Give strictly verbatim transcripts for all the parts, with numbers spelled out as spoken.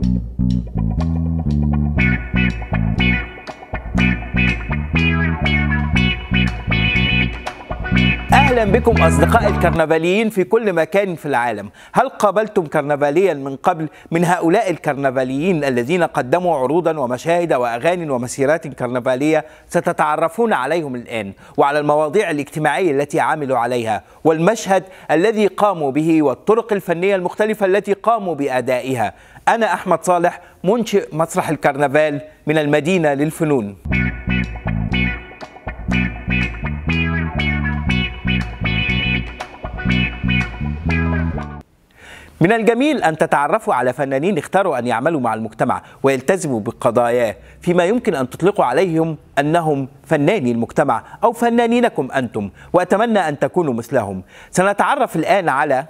أهلا بكم أصدقاء الكرنفاليين في كل مكان في العالم. هل قابلتم كرنفاليا من قبل من هؤلاء الكرنفاليين الذين قدموا عروضا ومشاهد وأغاني ومسيرات كرنفالية؟ ستتعرفون عليهم الآن وعلى المواضيع الاجتماعية التي عملوا عليها والمشهد الذي قاموا به والطرق الفنية المختلفة التي قاموا بأدائها. أنا أحمد صالح، منشئ مسرح الكرنفال من المدينة للفنون. من الجميل أن تتعرفوا على فنانين اختاروا أن يعملوا مع المجتمع ويلتزموا بقضاياه، فيما يمكن أن تطلقوا عليهم أنهم فناني المجتمع أو فنانينكم أنتم، وأتمنى أن تكونوا مثلهم. سنتعرف الآن على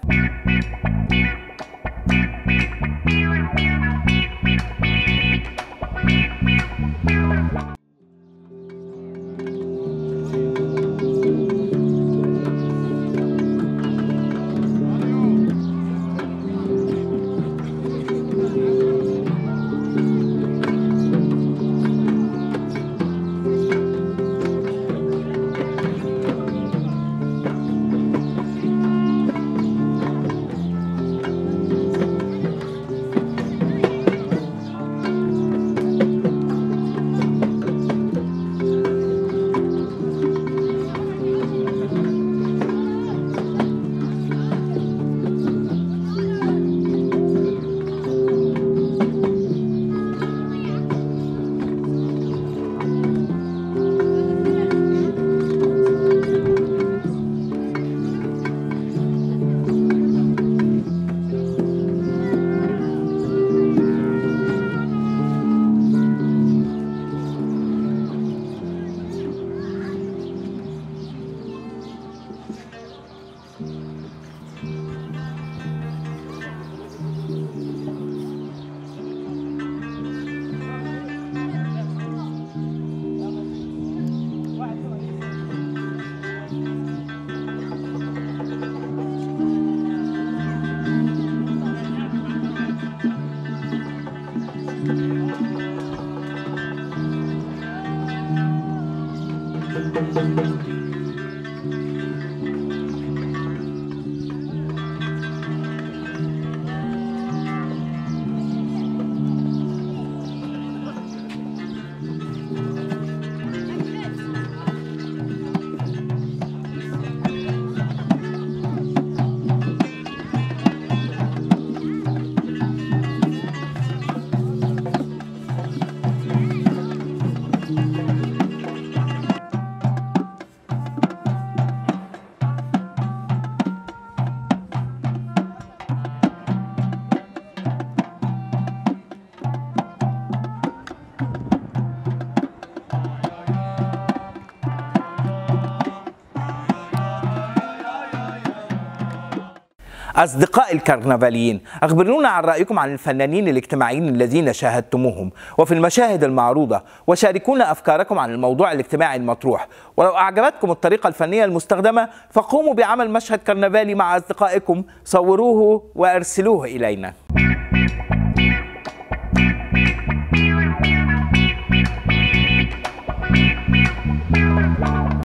أصدقاء الكرنفاليين، أخبرونا عن رأيكم عن الفنانين الاجتماعيين الذين شاهدتموهم وفي المشاهد المعروضة، وشاركونا أفكاركم عن الموضوع الاجتماعي المطروح. ولو أعجبتكم الطريقة الفنية المستخدمة فقوموا بعمل مشهد كرنفالي مع أصدقائكم، صوروه وأرسلوه إلينا.